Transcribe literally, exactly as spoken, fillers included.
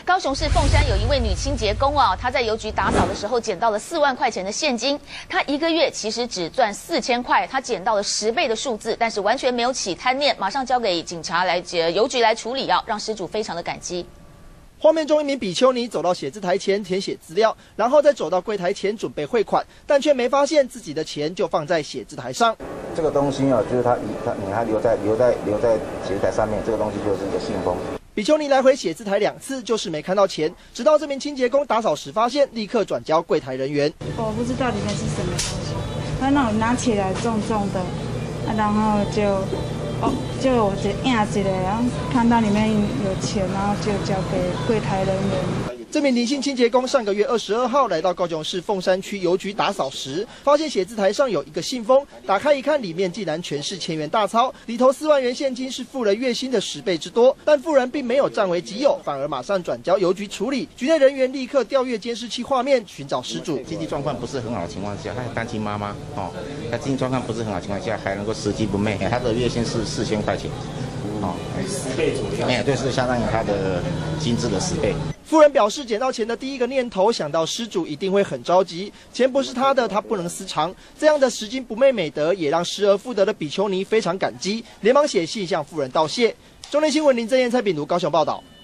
高雄市凤山有一位女清洁工啊，她在邮局打扫的时候捡到了四万块钱的现金。她一个月其实只赚四千块，她捡到了十倍的数字，但是完全没有起贪念，马上交给警察来呃邮局来处理啊，让失主非常的感激。 画面中，一名比丘尼走到写字台前填写资料，然后再走到柜台前准备汇款，但却没发现自己的钱就放在写字台上。 这个东西啊，就是他他你还留在留在留在写字台上面，这个东西就是一个信封。 比丘尼来回写字台两次，就是没看到钱，直到这名清洁工打扫时发现，立刻转交柜台人员。 我不知道里面是什么东西，他那我拿起来重重的，啊、然后就。 哦，就我这压起来，然后看到里面有钱，然后就交给柜台人员。 这名林姓清洁工上个月二十二号来到高雄市凤山区邮局打扫时，发现写字台上有一个信封，打开一看，里面竟然全是千元大钞，里头四万元现金是富人月薪的十倍之多。但富人并没有占为己有，反而马上转交邮局处理。局内人员立刻调阅监视器画面，寻找失主。 经济状况不是很好的情况下，他单亲妈妈哦，他经济状况不是很好的情况下，还能够拾级不昧，他的月薪是四千块钱。 哦，十倍左右，哎，对，是相当于他的薪资的十倍。 夫人表示，捡到钱的第一个念头想到失主一定会很着急，钱不是他的，他不能私藏。这样的拾金不昧美德，也让失而复得的比丘尼非常感激，连忙写信向夫人道谢。中天新闻林正彦、蔡炳如高雄报道。